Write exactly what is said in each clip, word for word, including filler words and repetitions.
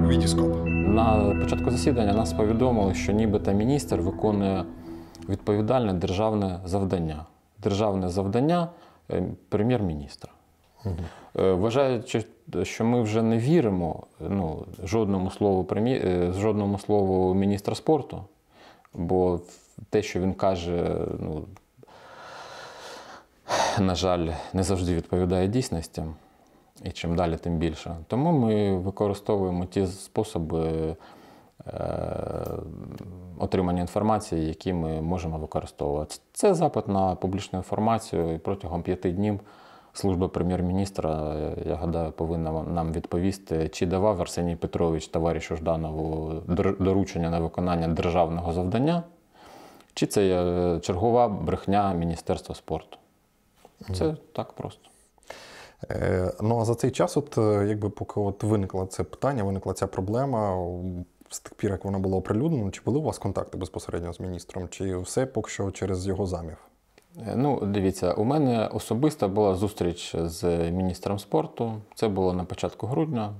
Вітіскоп. На початку засідання нас повідомили, що нібито міністр виконує відповідальне державне завдання. Державне завдання прем'єр-міністра. Угу. Вважаючи, що ми вже не віримо ну, жодному слову, прем'єр, жодному слову міністра спорту, бо те, що він каже, ну, на жаль, не завжди відповідає дійсності. І чим далі, тим більше. Тому ми використовуємо ті способи е, отримання інформації, які ми можемо використовувати. Це запит на публічну інформацію, і протягом п'яти днів служба прем'єр-міністра, я гадаю, повинна нам відповісти, чи давав Арсеній Петрович товаришу Жданову доручення на виконання державного завдання, чи це є чергова брехня Міністерства спорту. Це mm. так просто. Ну, а за цей час, от, якби поки от виникло це питання, виникла ця проблема, з тих пір, як вона була оприлюднена, чи були у вас контакти безпосередньо з міністром, чи все поки що через його замів? Ну, дивіться, у мене особисто була зустріч з міністром спорту, це було на початку грудня.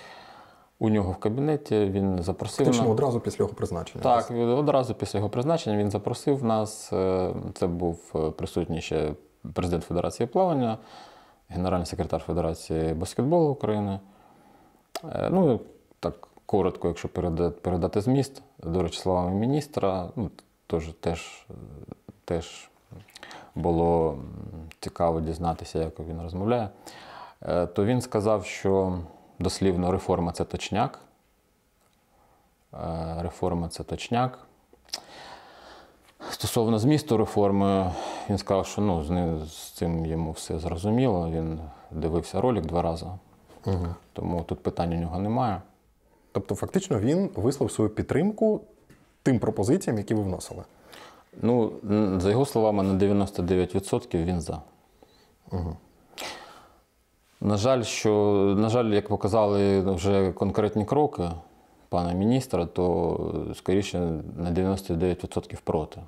У нього в кабінеті він запросив Фактично нас... одразу після його призначення? Так, одразу після його призначення він запросив нас, це був присутній ще президент Федерації плавання, генеральний секретар Федерації баскетболу України. Ну, так коротко, якщо передати, передати зміст, до речі, словами міністра, ну, теж, теж, теж було цікаво дізнатися, як він розмовляє, то він сказав, що дослівно реформа – це точняк. Реформа – це точняк. Стосовно змісту реформи, він сказав, що ну, з цим йому все зрозуміло. Він дивився ролик два рази, угу. Тому тут питань у нього немає. Тобто фактично він висловив свою підтримку тим пропозиціям, які ви вносили? Ну, за його словами, на дев'яносто дев'ять відсотків він за. Угу. На жаль, що, на жаль, як показали вже конкретні кроки пана міністра, то скоріше на дев'яносто дев'ять відсотків проти.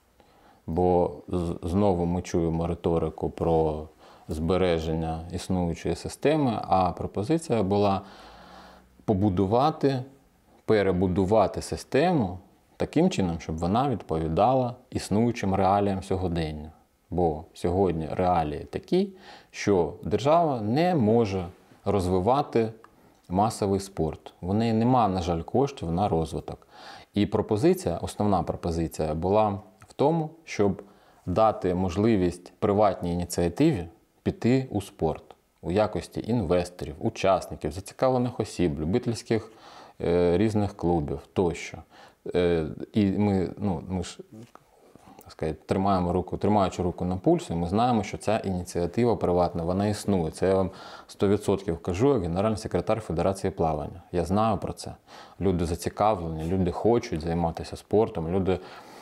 Бо знову ми чуємо риторику про збереження існуючої системи, а пропозиція була побудувати, перебудувати систему таким чином, щоб вона відповідала існуючим реаліям сьогодення. Бо сьогодні реалії такі, що держава не може розвивати масовий спорт. В неї нема, на жаль, коштів на розвиток. І пропозиція, основна пропозиція була в тому, щоб дати можливість приватній ініціативі піти у спорт у якості інвесторів, учасників, зацікавлених осіб, любительських е, різних клубів тощо. Е, і ми, ну, ми ж, так сказати, тримаємо руку, тримаючи руку на пульсі, ми знаємо, що ця ініціатива приватна, вона існує. Це я вам сто відсотків кажу, як генеральний секретар Федерації плавання. Я знаю про це. Люди зацікавлені, люди хочуть займатися спортом, люди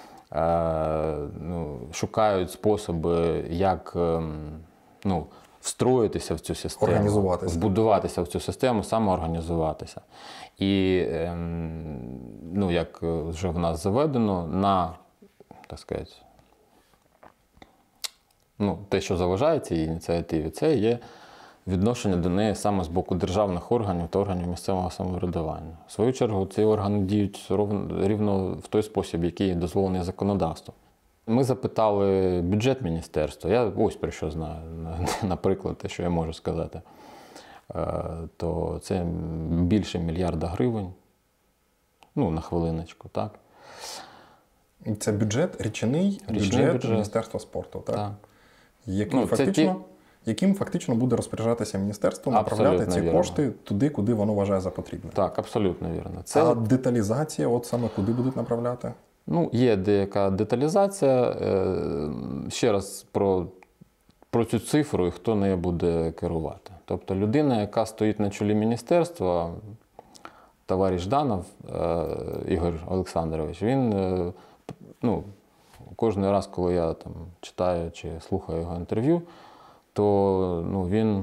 е, ну, шукають способи, як е, ну, встроїтися в цю систему, організуватися. Вбудуватися в цю систему, самоорганізуватися. І, е, ну, як вже в нас заведено, на так сказати, ну, те, що заважає цій ініціативі, це є відношення до неї саме з боку державних органів та органів місцевого самоврядування. В свою чергу, ці органи діють рівно в той спосіб, який дозволений законодавством. Ми запитали бюджет міністерства. Я ось про що знаю, наприклад, те, що я можу сказати. То це більше мільярда гривень, ну, на хвилиночку, так. І це бюджет, річний, річний бюджет, бюджет Міністерства спорту, так? Так. Яким, ну, фактично, ті... яким фактично буде розпоряджатися міністерство, направляти ці вірно. Кошти туди, куди воно вважає за потрібне. Так, абсолютно вірно. Це... А деталізація, от саме куди будуть направляти? Ну, є деяка деталізація. Ще раз про, про цю цифру і хто нею буде керувати. Тобто людина, яка стоїть на чолі міністерства, товариш Жданов, Ігор Олександрович, він, ну, кожен раз, коли я там читаю чи слухаю його інтерв'ю, то ну, він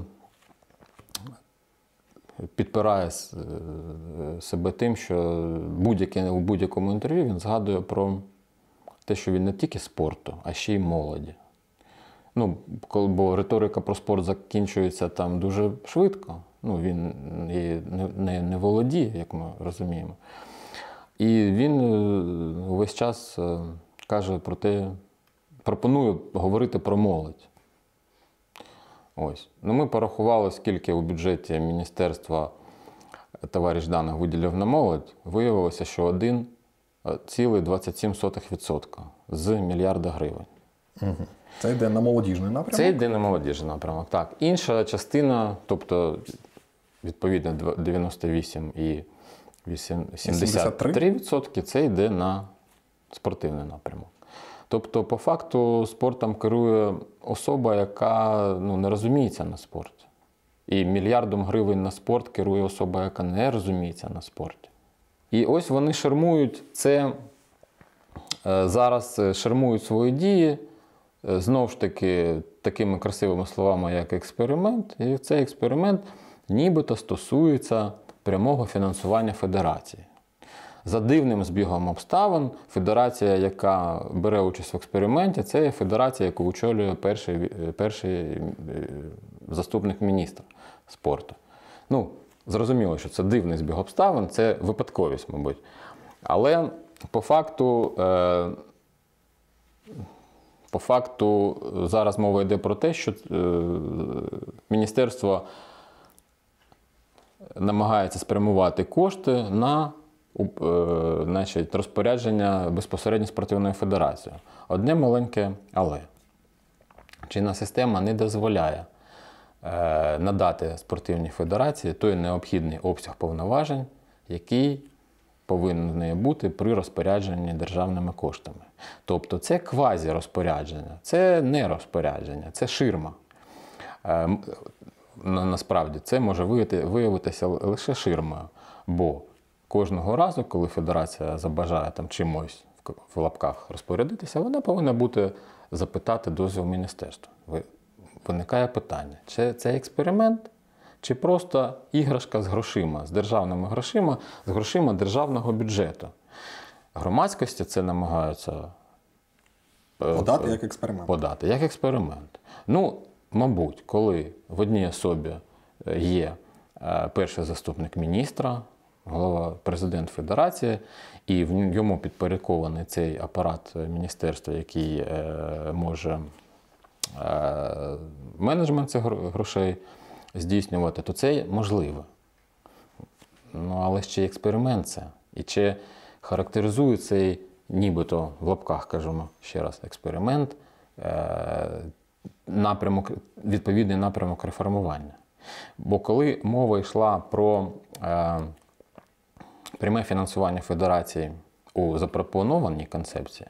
підпирає себе тим, що у будь-якому інтерв'ю він згадує про те, що він не тільки спорту, а ще й молоді. Ну, бо риторика про спорт закінчується там дуже швидко. Ну, він її не, не, не володіє, як ми розуміємо. І він увесь час каже про те, пропонує говорити про молодь. Ось. Ну, ми порахували, скільки у бюджеті міністерства товариш Данов виділив на молодь. Виявилося, що один цілих двадцять сім сотих відсотка з мільярда гривень. Угу. Це йде на молодіжний напрямок? Це йде на молодіжний напрямок, так. Інша частина, тобто, відповідно, дев'яносто вісім і сімдесят три відсотки, це йде на спортивний напрямок. Тобто, по факту, спортом керує особа, яка ну, не розуміється на спорті. І мільярдом гривень на спорт керує особа, яка не розуміється на спорті. І ось вони ширмують це, зараз ширмують свої дії, знову ж таки, такими красивими словами, як експеримент. І цей експеримент нібито стосується прямого фінансування федерації. За дивним збігом обставин, федерація, яка бере участь в експерименті, це є федерація, яку очолює перший, перший заступник міністра спорту. Ну, зрозуміло, що це дивний збіг обставин, це випадковість, мабуть. Але по факту, е, по факту зараз мова йде про те, що е, міністерство намагається спрямувати кошти на значить, розпорядження безпосередньо спортивною федерацією. Одне маленьке але. Чинна система не дозволяє е, надати спортивній федерації той необхідний обсяг повноважень, який повинен в неї бути при розпорядженні державними коштами. Тобто це квазі-розпорядження, це не розпорядження, це ширма. Е, насправді це може виявитися лише ширмою, бо кожного разу, коли федерація забажає там чимось в лапках розпорядитися, вона повинна бути запитати дозвіл міністерства. Виникає питання, чи це експеримент, чи просто іграшка з грошима, з державними грошима, з грошима державного бюджету. Громадськості це намагаються подати як експеримент. Подати як експеримент. Ну, мабуть, коли в одній особі є перший заступник міністра, голова, президент федерації, і йому підпорядкований цей апарат міністерства, який е, може е, менеджмент цих грошей здійснювати, то це можливо. Ну, але ще експеримент це. І чи характеризує цей, нібито, в лапках, кажемо ще раз, експеримент, е, напрямок, відповідний напрямок реформування. Бо коли мова йшла про е, пряме фінансування федерації у запропонованій концепції,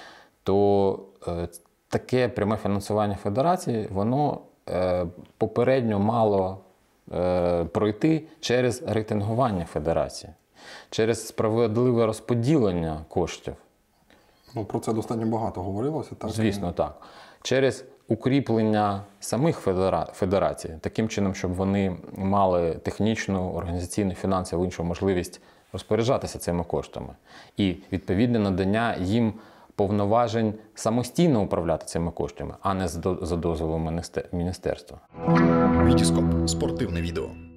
то е, таке пряме фінансування федерації, воно е, попередньо мало е, пройти через рейтингування федерації, через справедливе розподілення коштів. Ну, про це достатньо багато говорилося. Так? Звісно, так. Через укріплення самих федера... федерацій, таким чином, щоб вони мали технічну, організаційну, фінансову іншу можливість розпоряджатися цими коштами. І відповідне надання їм повноважень самостійно управляти цими коштами, а не за дозволом міністерства. Вітіскоп. Спортивне відео.